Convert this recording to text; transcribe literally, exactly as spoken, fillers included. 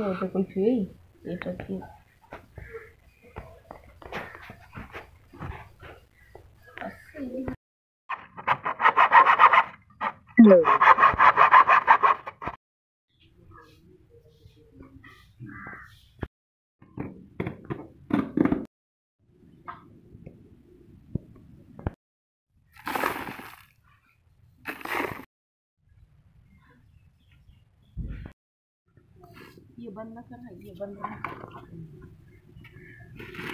udah kucuy itu sih. Iya ban na kan, iya ban na.